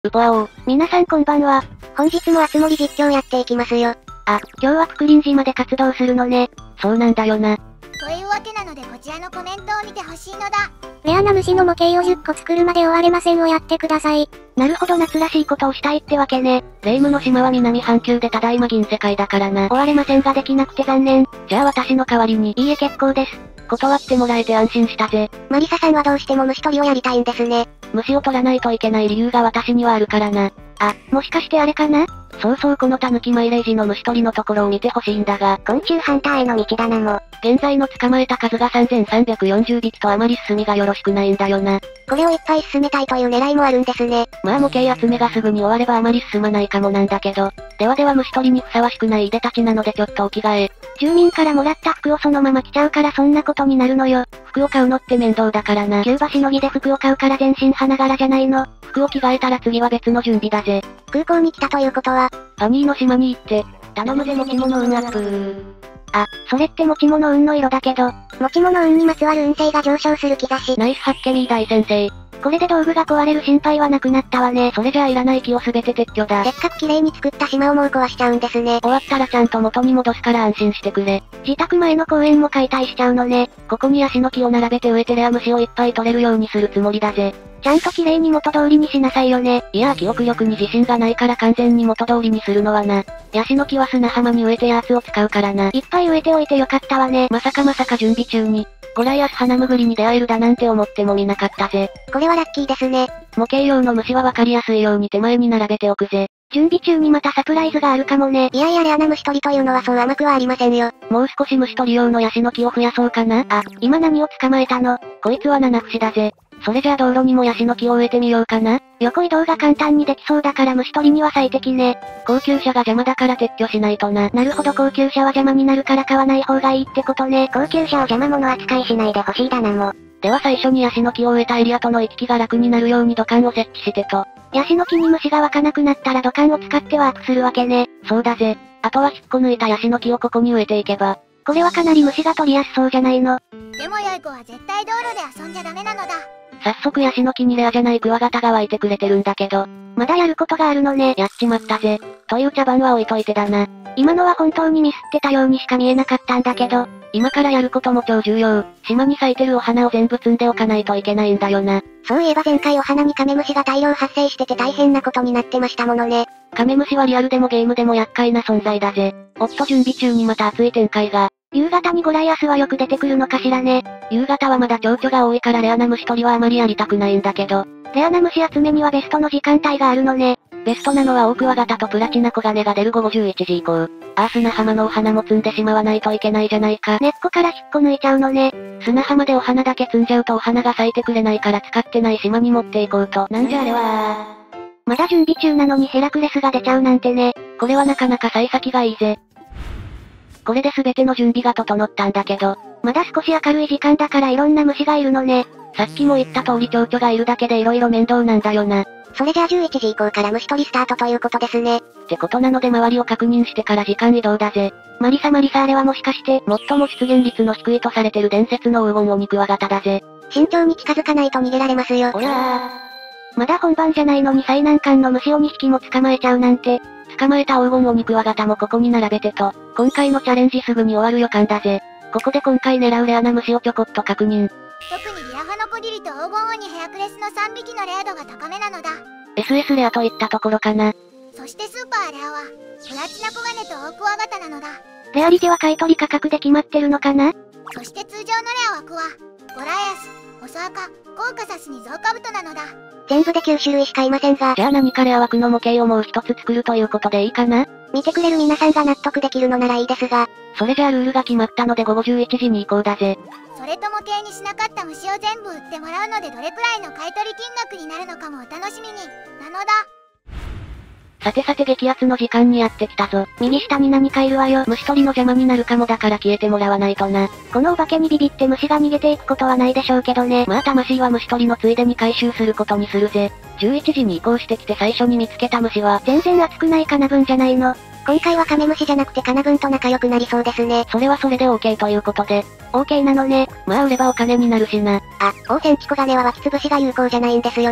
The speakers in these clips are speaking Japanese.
うぽあおう。 皆さんこんばんは。本日もあつ森実況やっていきますよ。あ、今日はククリン島で活動するのね。 そうなんだよな。 というわけなのでこちらのコメントを見てほしいのだ。 レアな虫の模型を10個作るまで終われませんをやってください。 なるほど、夏らしいことをしたいってわけね。 レイムの島は南半球でただいま銀世界だからな。 終われませんができなくて残念。 じゃあ私の代わりに。 いいえ結構です。 断ってもらえて安心したぜ。 マリサさんはどうしても虫取りをやりたいんですね。 虫を取らないといけない理由が私にはあるからな。 あ、もしかしてあれかな？ そうそう、このタヌキマイレージの虫取りのところを見てほしいんだが、 昆虫ハンターへの道だなも。 現在の捕まえた数が3340匹とあまり進みがよろしくないんだよな。 これをいっぱい進めたいという狙いもあるんですね。 まあ模型集めがすぐに終わればあまり進まないかもなんだけど、では虫取りにふさわしくないいでたちなのでちょっとお着替え。 住民からもらった服をそのまま着ちゃうからそんなことになるのよ。 服を買うのって面倒だからな。 キューバしのぎで服を買うから全身花柄じゃないの。 服を着替えたら次は別の準備だぜ。 空港に来たということは、 ファニーの島に行って、頼むぜ持ち物運アップ。 あ、それって持ち物運の色だけど、持ち物運にまつわる運勢が上昇する兆し。 ナイス発見大先生。 これで道具が壊れる心配はなくなったわね。 それじゃあいらない木をすべて撤去だ。 せっかく綺麗に作った島をもう壊しちゃうんですね。 終わったらちゃんと元に戻すから安心してくれ。 自宅前の公園も解体しちゃうのね。 ここにヤシの木を並べて植えてレア虫をいっぱい取れるようにするつもりだぜ。 ちゃんと綺麗に元通りにしなさいよね。 いや記憶力に自信がないから完全に元通りにするのはな。ヤシの木は砂浜に植えてヤーツを使うからな。 いっぱい植えておいてよかったわね。 まさか準備中に、ゴライアス花むぐりに出会えるだなんて思ってもみなかったぜ。 これはラッキーですね。 模型用の虫はわかりやすいように手前に並べておくぜ。 準備中にまたサプライズがあるかもね。いやいやレアな虫取りというのはそう甘くはありませんよ。 もう少し虫取り用のヤシの木を増やそうかな。 あ、今何を捕まえたの？ こいつは七節だぜ。それじゃあ道路にもヤシの木を植えてみようかな。 横移動が簡単にできそうだから虫取りには最適ね。 高級車が邪魔だから撤去しないとな。 なるほど、高級車は邪魔になるから買わない方がいいってことね。高級車を邪魔者扱いしないでほしいだなも。 では最初にヤシの木を植えたエリアとの行き来が楽になるように土管を設置してと。 ヤシの木に虫が湧かなくなったら土管を使ってワープするわけね。 そうだぜ。あとは引っこ抜いたヤシの木をここに植えていけば。 これはかなり虫が取りやすそうじゃないの。 でも良い子は絶対道路で遊んじゃダメなのだ。 早速ヤシの木にレアじゃないクワガタが湧いてくれてるんだけど。 まだやることがあるのね。 やっちまったぜ。という茶番は置いといてだな。 今のは本当にミスってたようにしか見えなかったんだけど。 今からやることも超重要。島に咲いてるお花を全部積んでおかないといけないんだよな。 そういえば前回お花にカメムシが大量発生してて大変なことになってましたものね。 カメムシはリアルでもゲームでも厄介な存在だぜ。おっと準備中にまた熱い展開が。 夕方にゴライアスはよく出てくるのかしらね。 夕方はまだ蝶々が多いからレアな虫取りはあまりやりたくないんだけど。 レアな虫集めにはベストの時間帯があるのね。 ベストなのはオオクワガタとプラチナコガネが出る午後11時以降。砂浜のお花も積んでしまわないといけないじゃないか。 根っこから引っこ抜いちゃうのね。 砂浜でお花だけ積んじゃうとお花が咲いてくれないから使ってない島に持っていこうと。なんじゃあれはまだ準備中なのにヘラクレスが出ちゃうなんてね。 これはなかなか幸先がいいぜ。これで全ての準備が整ったんだけど。 まだ少し明るい時間だからいろんな虫がいるのね。 さっきも言った通り蝶々がいるだけで色々面倒なんだよな。 それじゃあ11時以降から虫取りスタートということですね。 ってことなので周りを確認してから時間移動だぜ。 マリサあれはもしかして、 最も出現率の低いとされてる伝説の黄金鬼クワガタだぜ。 慎重に近づかないと逃げられますよ。 おやー。まだ本番じゃないのに最難関の虫を2匹も捕まえちゃうなんて。 捕まえた黄金鬼クワガタもここに並べてと、今回のチャレンジすぐに終わる予感だぜ。ここで今回狙うレアな虫をちょこっと確認。 特にリラハノコギリと黄金鬼ヘラクレスの3匹のレア度が高めなのだ。 SS レアといったところかな。 そしてスーパーレアは、プラチナコガネとオオクワガタなのだ。 レアリジェは買取価格で決まってるのかな？ そして通常のレア枠は、ゴライアス、ホソアカ、コーカサスにゾウカブトなのだ。 全部で9種類しかいませんが。 じゃあ何かレア枠の模型をもう一つ作るということでいいかな？ 見てくれる皆さんが納得できるのならいいですが。 それじゃあルールが決まったので午後11時に行こうだぜ。 それと模型にしなかった虫を全部売ってもらうのでどれくらいの買い取り金額になるのかもお楽しみに、なのだ。 さて激アツの時間にやってきたぞ。 右下に何かいるわよ。 虫取りの邪魔になるかもだから消えてもらわないとな。 このお化けにビビって虫が逃げていくことはないでしょうけどね。 まあ魂は虫取りのついでに回収することにするぜ。11時に移行してきて最初に見つけた虫は、 全然熱くないカナブンじゃないの。今回はカメムシじゃなくてカナブンと仲良くなりそうですね。 それはそれで OK ということで。 OK なのね。 まあ売ればお金になるしな。 あ、オオセンチコガネは湧き潰しが有効じゃないんですよね。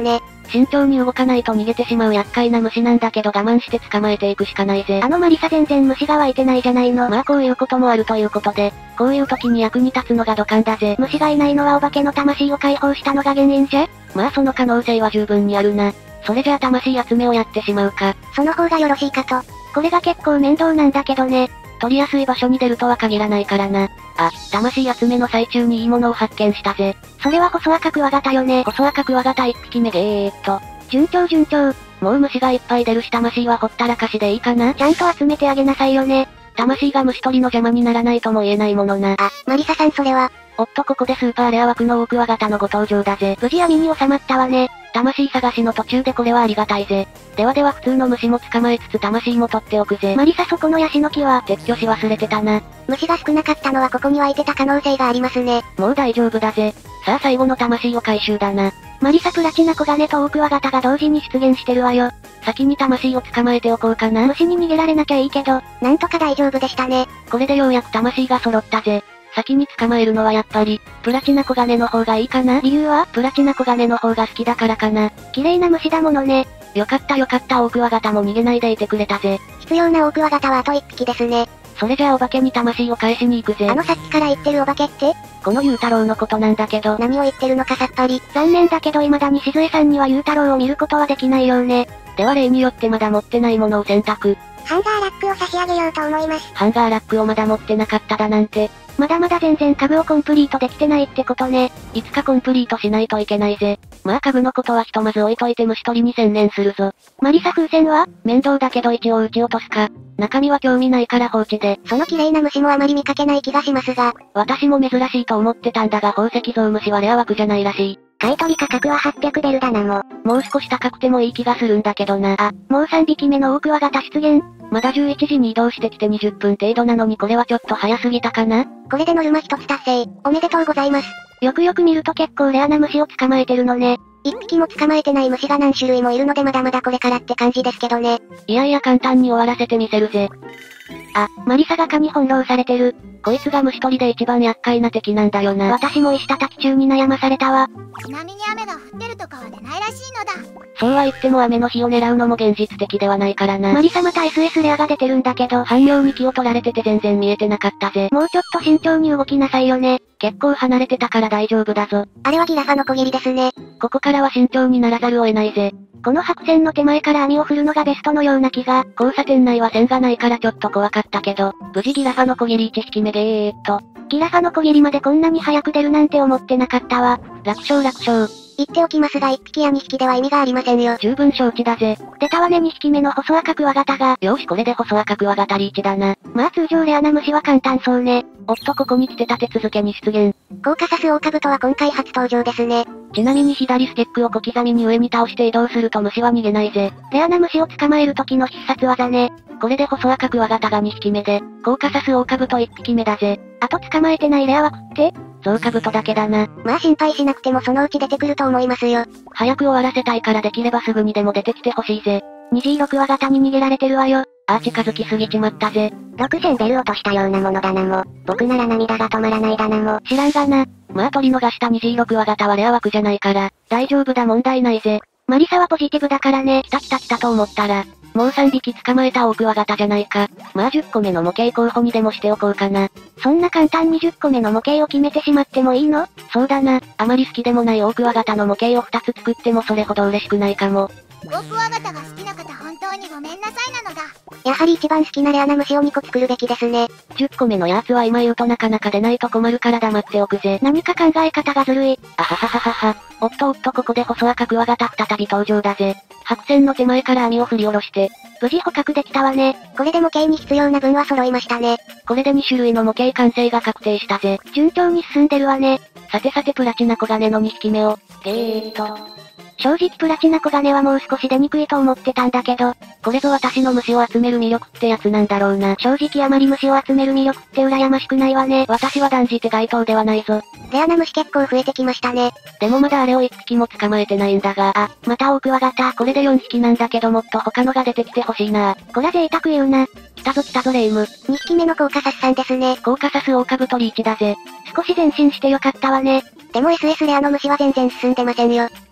慎重に動かないと逃げてしまう厄介な虫なんだけど我慢して捕まえていくしかないぜ。 マリサ全然虫が湧いてないじゃないの。 まあこういうこともあるということで、こういう時に役に立つのが土管だぜ。 虫がいないのはお化けの魂を解放したのが原因じゃ？ まあその可能性は十分にあるな。それじゃあ魂集めをやってしまうか。 その方がよろしいかと。これが結構面倒なんだけどね。 取りやすい場所に出るとは限らないからな。あ、魂集めの最中にいいものを発見したぜ。 それは細赤クワガタよね。 細赤クワガタ1匹目順調順調。 もう虫がいっぱい出るし魂はほったらかしでいいかな？ ちゃんと集めてあげなさいよね。 魂が虫取りの邪魔にならないとも言えないものな。 マリサさんそれは。 おっとここでスーパーレア枠のオオクワガタのご登場だぜ。 無事網に収まったわね。 魂探しの途中でこれはありがたいぜ。では普通の虫も捕まえつつ魂も取っておくぜ。 マリサそこのヤシの木は撤去し忘れてたな。 虫が少なかったのはここに湧いてた可能性がありますね。 もう大丈夫だぜ。さあ最後の魂を回収だな。 マリサプラチナコガネとオオクワガタが同時に出現してるわよ。 先に魂を捕まえておこうかな。 虫に逃げられなきゃいいけど、なんとか大丈夫でしたね。 これでようやく魂が揃ったぜ。先に捕まえるのはやっぱり、プラチナコガネの方がいいかな？ 理由は？ プラチナコガネの方が好きだからかな。 綺麗な虫だものね。 よかったオオクワガタも逃げないでいてくれたぜ。 必要なオオクワガタはあと1匹ですね。 それじゃあお化けに魂を返しに行くぜ。 さっきから言ってるお化けって？ このゆうたろうのことなんだけど。 何を言ってるのかさっぱり。残念だけど未だにしずえさんにはゆうたろうを見ることはできないようね。 では例によってまだ持ってないものを選択。 ハンガーラックを差し上げようと思います。 ハンガーラックをまだ持ってなかっただなんて。 まだまだ全然家具をコンプリートできてないってことね。 いつかコンプリートしないといけないぜ。まあ家具のことはひとまず置いといて虫取りに専念するぞ。 マリサ風船は？ 面倒だけど一応撃ち落とすか。中身は興味ないから放置で。 その綺麗な虫もあまり見かけない気がしますが。 私も珍しいと思ってたんだが宝石ゾウムシはレア枠じゃないらしい。 買取価格は800ベルだなも。 もう少し高くてもいい気がするんだけどな。 もう3匹目のオオクワガタ出現。 まだ11時に移動してきて20分程度なのにこれはちょっと早すぎたかな？ これでノルマ1つ達成。おめでとうございます。よくよく見ると結構レアな虫を捕まえてるのね。1匹も捕まえてない虫が何種類もいるのでまだまだこれからって感じですけどね。 いやいや簡単に終わらせてみせるぜ。 マリサが蚊に翻弄されてる。 こいつが虫取りで一番厄介な敵なんだよな。 私も石叩き中に悩まされたわ。 ちなみに雨が降ってるとかは出ないらしいのだ。 そうは言っても雨の日を狙うのも現実的ではないからな。 マリサまた SS レアが出てるんだけど、 半量に気を取られてて全然見えてなかったぜ。 もうちょっと慎重に動きなさいよね。 結構離れてたから大丈夫だぞ。 あれはギラファの小切りですね。 ここからは慎重にならざるを得ないぜ。 この白線の手前から網を振るのがベストのような気が。 交差点内は線がないからちょっと怖かったけど、無事ギラファの小切り1匹目でギラファの小切りまでこんなに早く出るなんて思ってなかったわ。 楽勝。 言っておきますが1匹や2匹では意味がありませんよ。 十分承知だぜ。 出たわね2匹目の細赤クワガタが。 よしこれで細赤クワガタリーチだな。 まあ通常レアな虫は簡単そうね。 おっとここに来て立て続けに出現。 コーカサスオオカブトは今回初登場ですね。 ちなみに左ステックを小刻みに上に倒して移動すると虫は逃げないぜ。 レアな虫を捕まえる時の必殺技ね。 これで細赤クワガタが2匹目で、コーカサスオオカブト1匹目だぜ。 あと捕まえてないレア枠ってゾウカブトだけだな。 まあ心配しなくてもそのうち出てくると思いますよ。 早く終わらせたいからできればすぐにでも出てきてほしいぜ。 虹色クワガタに逃げられてるわよ。 近づきすぎちまったぜ。 6000ベル落としたようなものだなも。僕なら涙が止まらないだなも。知らんがな。 まあ取り逃した虹色クワガタはレア枠じゃないから、大丈夫だ問題ないぜ。 マリサはポジティブだからね。 来たと思ったら、もう3匹捕まえたオオクワガタじゃないか。まあ10個目の模型候補にでもしておこうかな。 そんな簡単に10個目の模型を決めてしまってもいいの？ そうだな。あまり好きでもないオオクワガタの模型を2つ作ってもそれほど嬉しくないかも。 オオクワガタが好きな方本当にごめんなさいなのだ。 やはり一番好きなレアな虫を2個作るべきですね。 10個目のやつは今言うとなかなか出ないと困るから黙っておくぜ。 何か考え方がずるい。 あははははは。おっとここで細赤クワガタ再び登場だぜ。白線の手前から網を振り下ろして、 無事捕獲できたわね。これで模型に必要な分は揃いましたね。 これで2種類の模型完成が確定したぜ。 順調に進んでるわね。 さてプラチナコガネの2匹目を、 正直プラチナコガネはもう少し出にくいと思ってたんだけど、 これぞ私の虫を集める魅力ってやつなんだろうな。 正直あまり虫を集める魅力って羨ましくないわね。 私は断じて該当ではないぞ。 レアな虫結構増えてきましたね。 でもまだあれを1匹も捕まえてないんだが、 またオオクワガタ。 これで4匹なんだけどもっと他のが出てきてほしいな。 こら贅沢言うな。 来たぞレイム。 2匹目のコーカサスさんですね。 コーカサスオオカブトリーチだぜ。 少し前進してよかったわね。でも SS レアの虫は全然進んでませんよ。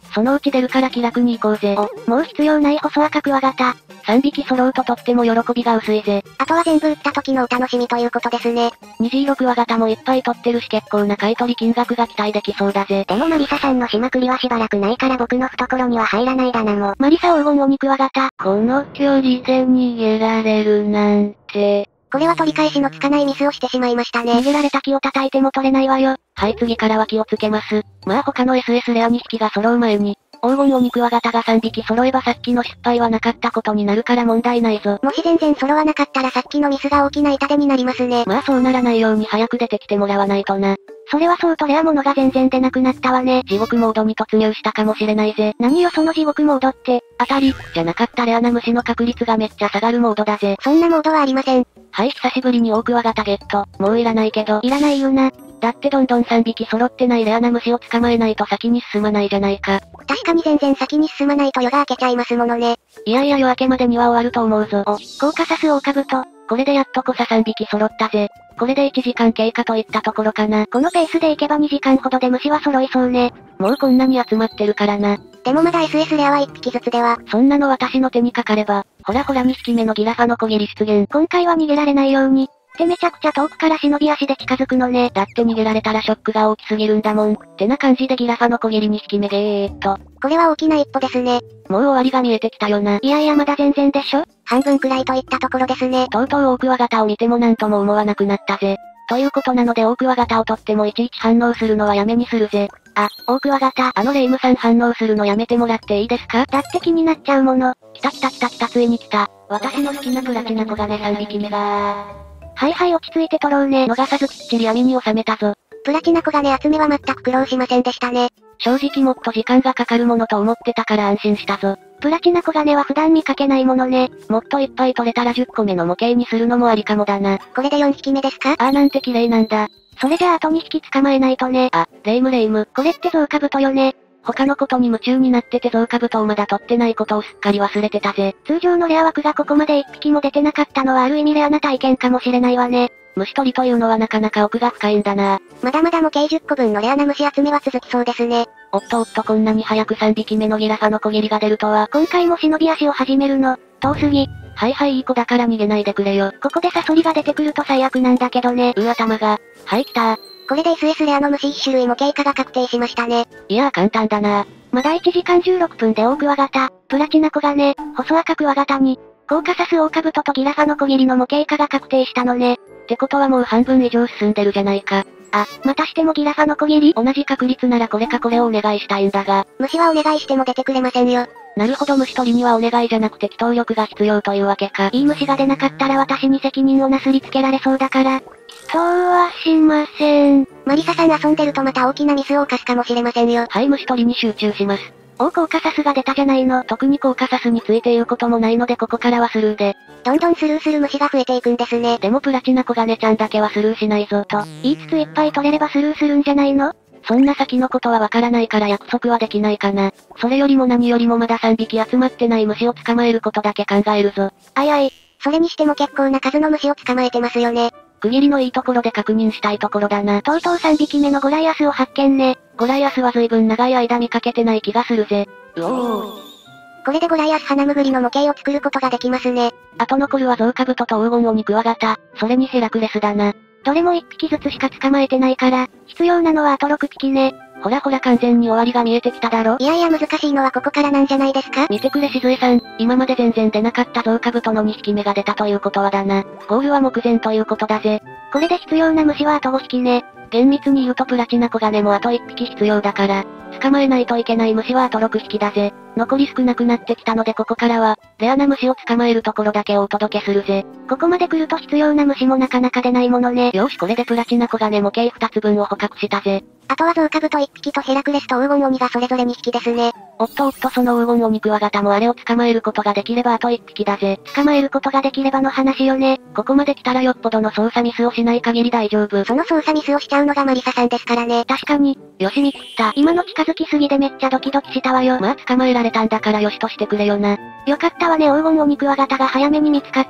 そのうち出るから気楽に行こうぜ。 もう必要ない細赤クワガタ。 3匹揃うととっても喜びが薄いぜ。 あとは全部売った時のお楽しみということですね。 虹色クワガタもいっぱい取ってるし結構な買い取り金額が期待できそうだぜ。 でもマリサさんのしまくりはしばらくないから僕の懐には入らないだなも。マリサ黄金鬼クワガタ。 この距離で逃げられるなんて。 これは取り返しのつかないミスをしてしまいましたね。 逃げられた木を叩いても取れないわよ。はい次からは気をつけます。まあ他の SS レア2匹が揃う前に、黄金鬼クワガタが3匹揃えばさっきの失敗はなかったことになるから問題ないぞ。 もし全然揃わなかったらさっきのミスが大きな痛手になりますね。 まあそうならないように早く出てきてもらわないとな。 それはそうとレア物が全然出なくなったわね。 地獄モードに突入したかもしれないぜ。 何よその地獄モードって。 当たり、じゃなかったレアな虫の確率がめっちゃ下がるモードだぜ。 そんなモードはありません。 はい久しぶりに大クワガタゲット。もういらないけど。 いらないよな。 だってどんどん3匹揃ってないレアな虫を捕まえないと先に進まないじゃないか。 確かに全然先に進まないと夜が明けちゃいますものね。 いやいや夜明けまでには終わると思うぞ。 コーカサスオオカブト。 これでやっとこさ3匹揃ったぜ。これで1時間経過といったところかな。 このペースでいけば2時間ほどで虫は揃いそうね。 もうこんなに集まってるからな。 でもまだ SS レアは1匹ずつでは。 そんなの私の手にかかれば。ほらほら2匹目のギラファの小切り出現。 今回は逃げられないように。ってめちゃくちゃ遠くから忍び足で近づくのね。 だって逃げられたらショックが大きすぎるんだもん。ってな感じでギラファの小切り2匹目これは大きな一歩ですね。 もう終わりが見えてきたよな。 いやいやまだ全然でしょ。半分くらいといったところですね。 とうとう大クワガタを見てもなんとも思わなくなったぜ。ということなので大クワガタを取ってもいちいち反応するのはやめにするぜ。 あ、大クワガタ。 レイムさん反応するのやめてもらっていいですか？ だって気になっちゃうもの。 来たついに来た。私の好きなプラチナコガネ3匹目がはいはい落ち着いて取ろうね。 逃さずきっちり網に収めたぞ。 プラチナコガネ集めは全く苦労しませんでしたね。 正直もっと時間がかかるものと思ってたから安心したぞ。 プラチナコガネは普段見かけないものね。 もっといっぱい取れたら10個目の模型にするのもありかもだな。 これで4匹目ですか？ なんて綺麗なんだ。 それじゃああと2匹捕まえないとね。 レイム。 これってゾウカブトよね。 他のことに夢中になっててゾウカブトをまだ取ってないことをすっかり忘れてたぜ。 通常のレア枠がここまで1匹も出てなかったのはある意味レアな体験かもしれないわね。 虫取りというのはなかなか奥が深いんだな。 まだまだ模型10個分のレアな虫集めは続きそうですね。 おっとこんなに早く3匹目のギラファの小切りが出るとは。 今回も忍び足を始めるの。遠すぎ。 はいいい子だから逃げないでくれよ。 ここでサソリが出てくると最悪なんだけどね。 頭が。はい来た。 これで SS レアの虫1種類も経過が確定しましたね。 いや簡単だな。 まだ1時間16分で大クワガタ、プラチナコガネ、細赤クワガタに、コーカサスオオカブトとギラファの小切りの模型化が確定したのね。 ってことはもう半分以上進んでるじゃないか。 またしてもギラファの小切り？ 同じ確率ならこれかこれをお願いしたいんだが。 虫はお願いしても出てくれませんよ。 なるほど虫取りにはお願いじゃなくて機動力が必要というわけか。 いい虫が出なかったら私に責任をなすりつけられそうだから。そうはしません。マリサさん遊んでるとまた大きなミスを犯すかもしれませんよ。 はい虫取りに集中します。 コーカサスが出たじゃないの。 特にコーカサスについて言うこともないのでここからはスルーで。 どんどんスルーする虫が増えていくんですね。 でもプラチナコガネちゃんだけはスルーしないぞと。 言いつついっぱい取れればスルーするんじゃないの？ そんな先のことはわからないから約束はできないかな。それよりも何よりもまだ3匹集まってない虫を捕まえることだけ考えるぞ。 それにしても結構な数の虫を捕まえてますよね。 区切りのいいところで確認したいところだな。 とうとう3匹目のゴライアスを発見ね。 ゴライアスは随分長い間見かけてない気がするぜ。 これでゴライアス花むぐりの模型を作ることができますね。 あと残るはゾウカブトと黄金鬼クワガタ、それにヘラクレスだな。 どれも1匹ずつしか捕まえてないから、必要なのはあと6匹ね。 ほら完全に終わりが見えてきただろ。 いやいや難しいのはここからなんじゃないですか。 見てくれしずえさん、今まで全然出なかったゾウカブトの2匹目が出たということはだな。ゴールは目前ということだぜ。 これで必要な虫はあと5匹ね。 厳密に言うとプラチナコガネもあと1匹必要だから、捕まえないといけない虫はあと6匹だぜ。残り少なくなってきたのでここからは、レアな虫を捕まえるところだけをお届けするぜ。 ここまで来ると必要な虫もなかなか出ないものね。 よしこれでプラチナコガネ模型2つ分を捕獲したぜ。 あとはゾウカブト1匹とヘラクレスと黄金鬼がそれぞれ2匹ですね。 おっとその黄金鬼クワガタもあれを捕まえることができればあと1匹だぜ。 捕まえることができればの話よね。 ここまで来たらよっぽどの操作ミスをしない限り大丈夫。 その操作ミスをしちゃうのがマリサさんですからね。 確かに。よし見切った。 今の近づきすぎでめっちゃドキドキしたわよ。 まあ捕まえられたんだからよしとしてくれよな。 よかったわね黄金鬼クワガタが早めに見つかって。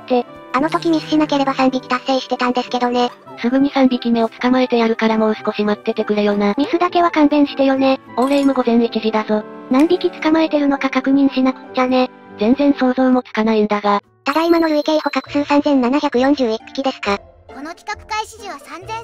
あの時ミスしなければ3匹達成してたんですけどね。 すぐに3匹目を捕まえてやるからもう少し待っててくれよな。 ミスだけは勘弁してよね。 レイム午前1時だぞ。 何匹捕まえてるのか確認しなくっちゃね。 全然想像もつかないんだが。 ただいまの累計捕獲数3741匹ですか。 この企画開始時は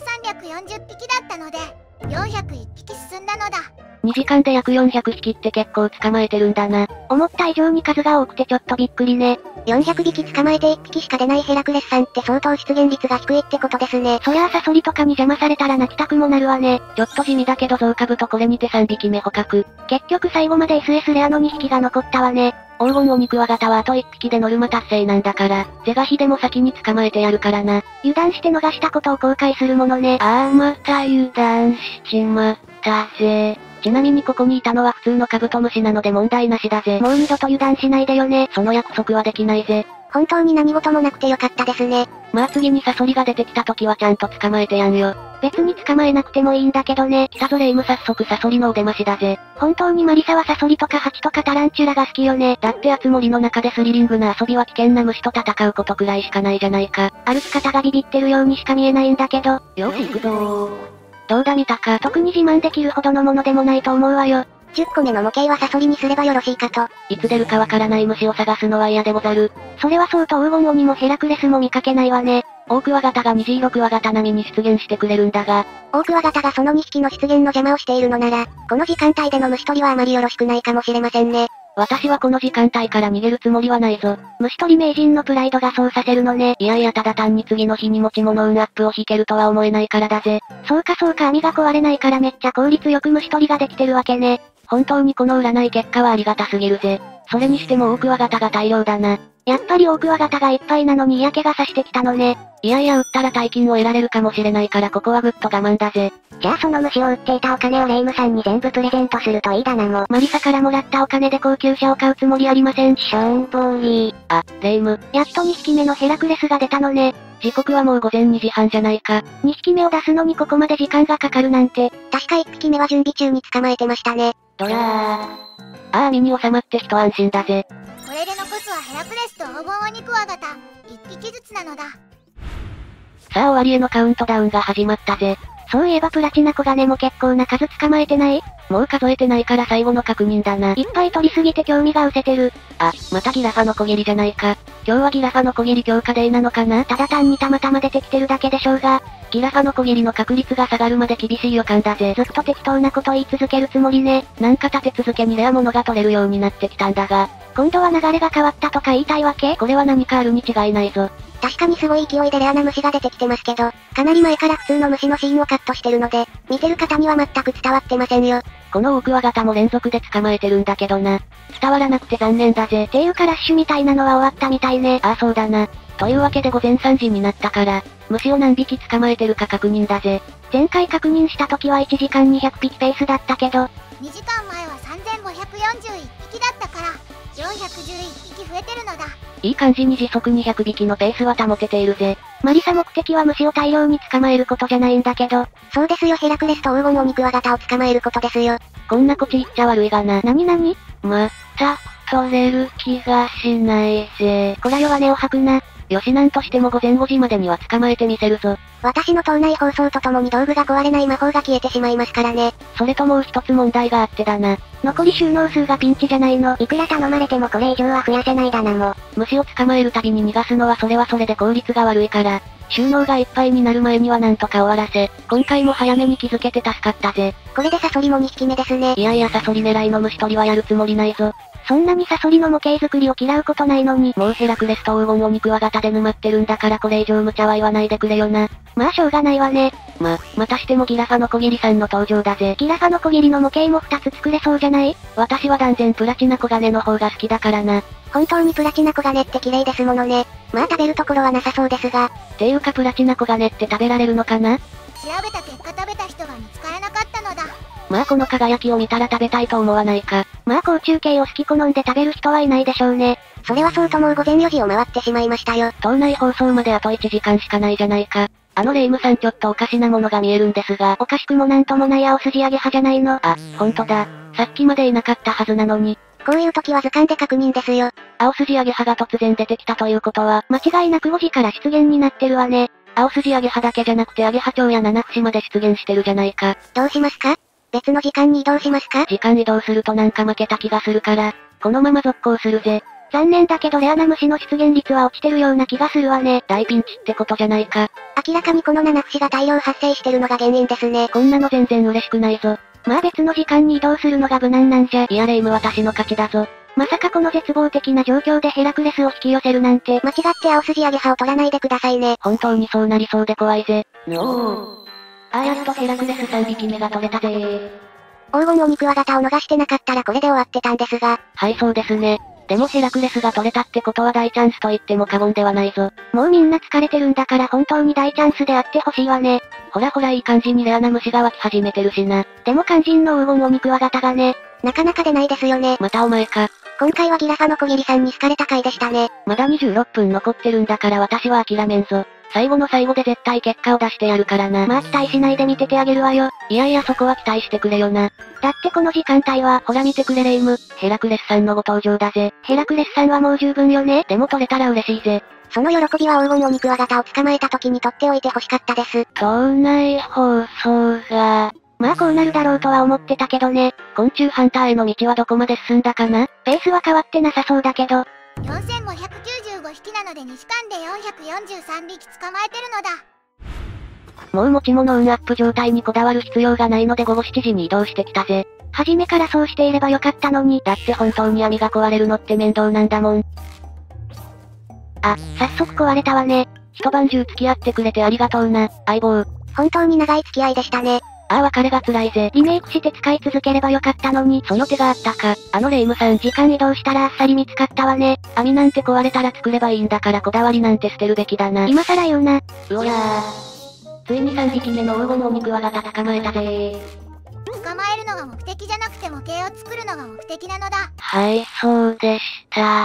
3340匹だったので、401匹進んだのだ。 2時間で約400匹って結構捕まえてるんだな。 思った以上に数が多くてちょっとびっくりね。 400匹捕まえて1匹しか出ないヘラクレスさんって相当出現率が低いってことですね。 そりゃあサソリとかに邪魔されたら泣きたくもなるわね。 ちょっと地味だけどゾウカブとこれにて3匹目捕獲。 結局最後まで SS レアの2匹が残ったわね。 黄金オニクワガタはあと1匹でノルマ達成なんだから、是が非でも先に捕まえてやるからな。 油断して逃したことを後悔するものね。 また油断しちまったぜ。ちなみにここにいたのは普通のカブトムシなので問題なしだぜ。 もう二度と油断しないでよね。 その約束はできないぜ。 本当に何事もなくてよかったですね。 まあ次にサソリが出てきた時はちゃんと捕まえてやんよ。 別に捕まえなくてもいいんだけどね。 来たぞレイム早速サソリのお出ましだぜ。 本当にマリサはサソリとかハチとかタランチュラが好きよね。 だって熱森の中でスリリングな遊びは危険な虫と戦うことくらいしかないじゃないか。 歩き方がビビってるようにしか見えないんだけど。 よし行くぞー。どうだ見たか。 特に自慢できるほどのものでもないと思うわよ。 10個目の模型はサソリにすればよろしいかと。 いつ出るかわからない虫を探すのは嫌でござる。 それはそうと黄金鬼もヘラクレスも見かけないわね。 オオクワガタが虹色クワガタ並みに出現してくれるんだが。 オオクワガタがその2匹の出現の邪魔をしているのなら、この時間帯での虫取りはあまりよろしくないかもしれませんね。 私はこの時間帯から逃げるつもりはないぞ。 虫取り名人のプライドがそうさせるのね。 いやいやただ単に次の日に持ち物運アップを引けるとは思えないからだぜ。 そうか網が壊れないからめっちゃ効率よく虫取りができてるわけね。 本当にこの占い結果はありがたすぎるぜ。それにしてもオオクワガタが大量だな。 やっぱりオオクワガタがいっぱいなのに嫌気がさしてきたのね。 いやいや撃ったら大金を得られるかもしれないからここはぐっと我慢だぜ。 じゃあその虫を売っていたお金をレイムさんに全部プレゼントするといいだなも。 マリサからもらったお金で高級車を買うつもりありません。 しょんぼり。 レイム。 やっと2匹目のヘラクレスが出たのね。 時刻はもう午前2時半じゃないか。 2匹目を出すのにここまで時間がかかるなんて。 確か1匹目は準備中に捕まえてましたね。 ドラー。身に収まって一安心だぜ。 これで残すはヘラクレスと黄金オニクワガタ、1匹ずつなのだ。 さあ終わりへのカウントダウンが始まったぜ。 そういえばプラチナコガネも結構な数捕まえてない？ もう数えてないから最後の確認だな。 いっぱい取りすぎて興味が失せてる。 またギラファの小切りじゃないか。今日はギラファの小切り強化デーなのかな？ ただ単にたまたま出てきてるだけでしょうが。 ギラファの小切りの確率が下がるまで厳しい予感だぜ。 ずっと適当なこと言い続けるつもりね。 なんか立て続けにレア物が取れるようになってきたんだが。 今度は流れが変わったとか言いたいわけ？ これは何かあるに違いないぞ。 確かにすごい勢いでレアな虫が出てきてますけど、かなり前から普通の虫のシーンをカットしてるので、見てる方には全く伝わってませんよ。 このオオクワガタも連続で捕まえてるんだけどな。伝わらなくて残念だぜ。 ていうかラッシュみたいなのは終わったみたいね。 そうだな。というわけで午前3時になったから、虫を何匹捕まえてるか確認だぜ。 前回確認した時は1時間200匹ペースだったけど、 2時間前は3541匹だったから、411匹増えてるのだ。 いい感じに時速200匹のペースは保てているぜ。 マリサ目的は虫を大量に捕まえることじゃないんだけど。 そうですよヘラクレスと黄金オニクワガタを捕まえることですよ。 こんなこち言っちゃ悪いがな。 なにまた、取れる気がしないぜ。 こら弱音を吐くな。 よしなんとしても午前5時までには捕まえてみせるぞ。 私の島内放送とともに道具が壊れない魔法が消えてしまいますからね。 それともう一つ問題があってだな。 残り収納数がピンチじゃないの。 いくら頼まれてもこれ以上は増やせないだなも。 虫を捕まえるたびに逃がすのはそれはそれで効率が悪いから、収納がいっぱいになる前にはなんとか終わらせ、今回も早めに気づけて助かったぜ。 これでサソリも2匹目ですね。 いやいやサソリ狙いの虫取りはやるつもりないぞ。 そんなにサソリの模型作りを嫌うことないのに。 もうヘラクレスと黄金オニクワガタで沼ってるんだからこれ以上無茶は言わないでくれよな。 まあしょうがないわね。 またしてもギラファの小切りさんの登場だぜ。 ギラファの小切りの模型も2つ作れそうじゃない？ 私は断然プラチナコガネの方が好きだからな。 本当にプラチナコガネって綺麗ですものね。まあ食べるところはなさそうですが。 ていうかプラチナコガネって食べられるのかな？ 調べた結果食べた人が見つからなかったのだ。 まあこの輝きを見たら食べたいと思わないか。 まあ甲虫系を好き好んで食べる人はいないでしょうね。 それはそうともう午前4時を回ってしまいましたよ。 島内放送まであと1時間しかないじゃないか。レイムさんちょっとおかしなものが見えるんですが。 おかしくもなんともない青筋アゲハじゃないの。 ほんとだ。さっきまでいなかったはずなのに。 こういう時は図鑑で確認ですよ。 青筋アゲハが突然出てきたということは、 間違いなく5時から出現になってるわね。 青筋アゲハだけじゃなくてアゲハ町や七節まで出現してるじゃないか。 どうしますか？別の時間に移動しますか？ 時間移動するとなんか負けた気がするから、このまま続行するぜ。 残念だけどレアな虫の出現率は落ちてるような気がするわね。 大ピンチってことじゃないか。 明らかにこの七節が大量発生してるのが原因ですね。 こんなの全然嬉しくないぞ。 まあ別の時間に移動するのが無難なんじゃ。 いやレイム私の勝ちだぞ。 まさかこの絶望的な状況でヘラクレスを引き寄せるなんて。間違って青筋アゲハを取らないでくださいね。 本当にそうなりそうで怖いぜ。やっとヘラクレス3匹目が取れたぜー。 黄金お肉輪型を逃してなかったらこれで終わってたんですが。 はいそうですね。でもヘラクレスが取れたってことは大チャンスと言っても過言ではないぞ。 もうみんな疲れてるんだから本当に大チャンスであってほしいわね。 ほらほらいい感じにレアな虫が湧き始めてるしな。 でも肝心の黄金お肉輪型がね、なかなか出ないですよね。 またお前か。 今回はギラファの小桐さんに好かれた回でしたね。 まだ26分残ってるんだから私は諦めんぞ。最後の最後で絶対結果を出してやるからな。 まあ期待しないで見ててあげるわよ。 いやいやそこは期待してくれよな。 だってこの時間帯は、 ほら見てくれレイム、ヘラクレスさんのご登場だぜ。 ヘラクレスさんはもう十分よね。 でも取れたら嬉しいぜ。 その喜びは黄金お肉輪型を捕まえた時に取っておいて欲しかったです。 島内放送が。 まあこうなるだろうとは思ってたけどね。 昆虫ハンターへの道はどこまで進んだかな？ ペースは変わってなさそうだけど。 4595匹なので2時間で443匹捕まえてるのだ。 もう持ち物運アップ状態にこだわる必要がないので午後7時に移動してきたぜ。 初めからそうしていればよかったのに。 だって本当に網が壊れるのって面倒なんだもん。 あ、早速壊れたわね。 一晩中付き合ってくれてありがとうな、相棒。 本当に長い付き合いでしたね。 ああ別れが辛いぜ。 リメイクして使い続ければよかったのに。 その手があったか。レイムさん。 時間移動したらあっさり見つかったわね。 網なんて壊れたら作ればいいんだからこだわりなんて捨てるべきだな。 今更言うな。 うおやー。ついに3匹目の黄金お肉輪型捕まえたぜー。 捕まえるのが目的じゃなくて模型を作るのが目的なのだ。 はい、そうでした。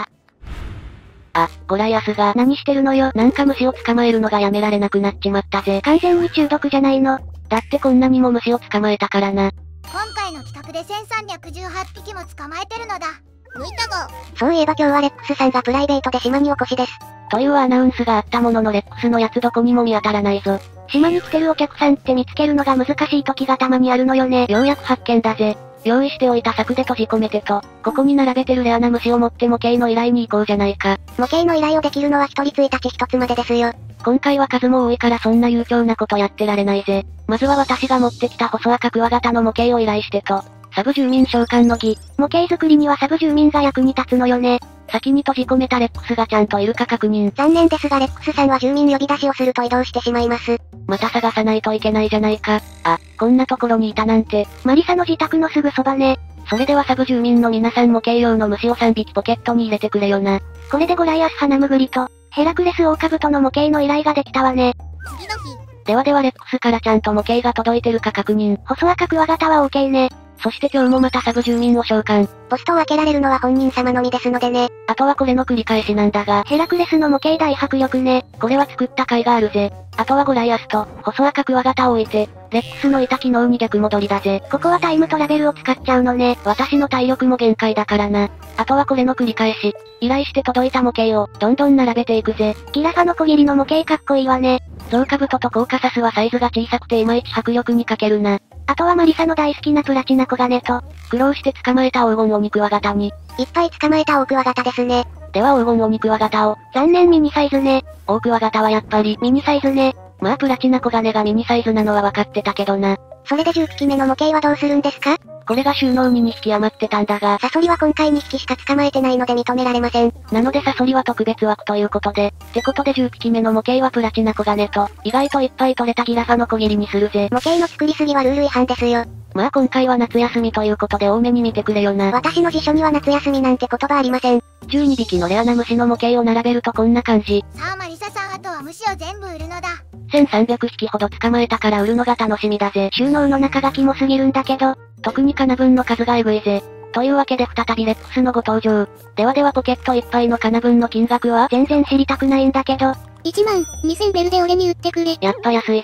あ、ゴライアスが。 何してるのよ。 なんか虫を捕まえるのがやめられなくなっちまったぜ。 完全に中毒じゃないの。 だってこんなにも虫を捕まえたからな。 今回の企画で1318匹も捕まえてるのだ。抜いたぞ。 そういえば今日はレックスさんがプライベートで島にお越しです。 というアナウンスがあったもののレックスのやつどこにも見当たらないぞ。 島に来てるお客さんって見つけるのが難しい時がたまにあるのよね。 ようやく発見だぜ。用意しておいた柵で閉じ込めてと、ここに並べてるレアな虫を持って模型の依頼に行こうじゃないか。 模型の依頼をできるのは1人1日1つまでですよ。 今回は数も多いからそんな悠長なことやってられないぜ。まずは私が持ってきた細赤クワガタの模型を依頼してと、サブ住民召喚の儀。 模型作りにはサブ住民が役に立つのよね。 先に閉じ込めたレックスがちゃんといるか確認。 残念ですがレックスさんは住民呼び出しをすると移動してしまいます。 また探さないといけないじゃないか。あ、こんなところにいたなんて。 マリサの自宅のすぐそばね。 それではサブ住民の皆さん模型用の虫を3匹ポケットに入れてくれよな。 これでゴライアスハナムグリと、ヘラクレスオオカブトの模型の依頼ができたわね。 次の日。 ではレックスからちゃんと模型が届いてるか確認。 細赤クワガタは OK ね。 そして今日もまたサブ住民を召喚。 ポストを開けられるのは本人様のみですのでね。 あとはこれの繰り返しなんだが。 ヘラクレスの模型大迫力ね。 これは作った甲斐があるぜ。あとはゴライアスと、細赤クワガタを置いて、レックスのいた機能に逆戻りだぜ。 ここはタイムトラベルを使っちゃうのね。 私の体力も限界だからな。あとはこれの繰り返し。依頼して届いた模型を、どんどん並べていくぜ。 ギラファの小切りの模型かっこいいわね。 ゾウカブトとコーカサスはサイズが小さくていまいち迫力に欠けるな。 あとはマリサの大好きなプラチナコガネと、 苦労して捕まえた黄金お肉輪型に。 いっぱい捕まえたオオクワガタですね。 では黄金お肉輪型を。 残念ミニサイズね。 オオクワガタはやっぱりミニサイズね。 まあプラチナコガネがミニサイズなのは分かってたけどな。 それで10匹目の模型はどうするんですか？ これが収納に2匹余ってたんだが。 サソリは今回2匹しか捕まえてないので認められません。 なのでサソリは特別枠ということで。ってことで10匹目の模型はプラチナコガネと、意外といっぱい取れたギラファの小切りにするぜ。 模型の作りすぎはルール違反ですよ。 まあ今回は夏休みということで多めに見てくれよな。 私の辞書には夏休みなんて言葉ありません。 12匹のレアな虫の模型を並べるとこんな感じ。 さあマリサさんあとは虫を全部売るのだ。 1300匹ほど捕まえたから売るのが楽しみだぜ。 収納の中がキモすぎるんだけど、 特にカナ分の数がエグいぜ。というわけで再びレックスのご登場。ではポケットいっぱいのカナ分の金額は全然知りたくないんだけど。 1万2000ベルで俺に売ってくれ。 やっぱ安いぜ。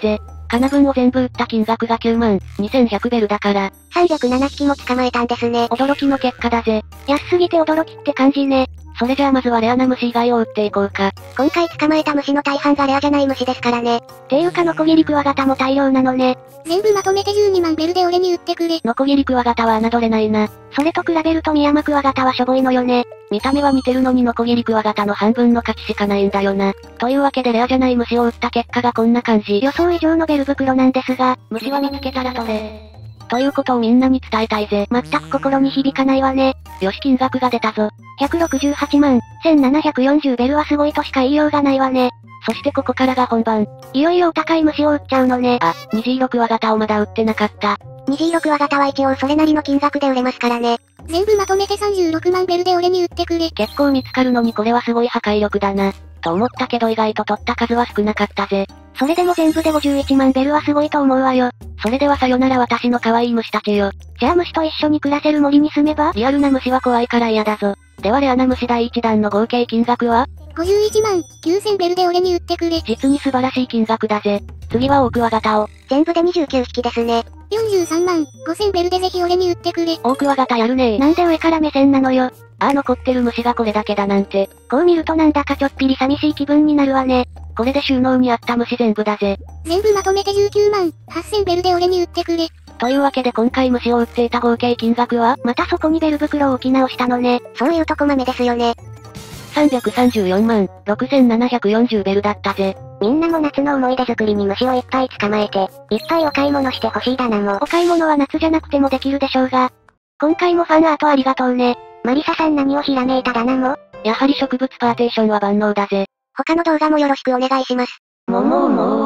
金分を全部売った金額が9万2100ベルだから。 307匹も捕まえたんですね。 驚きの結果だぜ。 安すぎて驚きって感じね。 それじゃあまずはレアな虫以外を売っていこうか。 今回捕まえた虫の大半がレアじゃない虫ですからね。ていうかノコギリクワガタも大量なのね。 全部まとめて12万ベルで俺に売ってくれ。 ノコギリクワガタは侮れないな。 それと比べるとミヤマクワガタはしょぼいのよね。 見た目は似てるのにノコギリクワガタの半分の価値しかないんだよな。というわけでレアじゃない虫を売った結果がこんな感じ。 予想以上のベル袋なんですが、 虫は見つけたら取れ。ということをみんなに伝えたいぜ。 全く心に響かないわね。 よし金額が出たぞ。 168万、1740ベルはすごいとしか言いようがないわね。 そしてここからが本番。 いよいよお高い虫を売っちゃうのね。 あ、虹色クワガタをまだ売ってなかった。 虹色クワガタは一応それなりの金額で売れますからね。 全部まとめて36万ベルで俺に売ってくれ。 結構見つかるのにこれはすごい破壊力だな。と思ったけど意外と取った数は少なかったぜ。 それでも全部で51万ベルはすごいと思うわよ。 それではさよなら私の可愛い虫たちよ。 じゃあ虫と一緒に暮らせる森に住めば？ リアルな虫は怖いから嫌だぞ。ではレアな虫第1弾の合計金額は 51万9000ベルで俺に売ってくれ。 実に素晴らしい金額だぜ。次はオオクワガタを。 全部で29匹ですね。 43万5000ベルでぜひ俺に売ってくれ。 オオクワガタやるねー。 なんで上から目線なのよ。 残ってる虫がこれだけだなんて。 こう見るとなんだかちょっぴり寂しい気分になるわね。 これで収納にあった虫全部だぜ。 全部まとめて19万8000ベルで俺に売ってくれ。 というわけで今回虫を売っていた合計金額はまたそこにベル袋を置き直したのね。そういうとこ豆ですよね。 334万6740ベルだったぜ。 みんなも夏の思い出作りに虫をいっぱい捕まえて、いっぱいお買い物してほしいだなも。お買い物は夏じゃなくてもできるでしょうが。今回もファンアートありがとうね。マリサさん何をひらめいただなも。 やはり植物パーテーションは万能だぜ。 他の動画もよろしくお願いします。 ももーもー。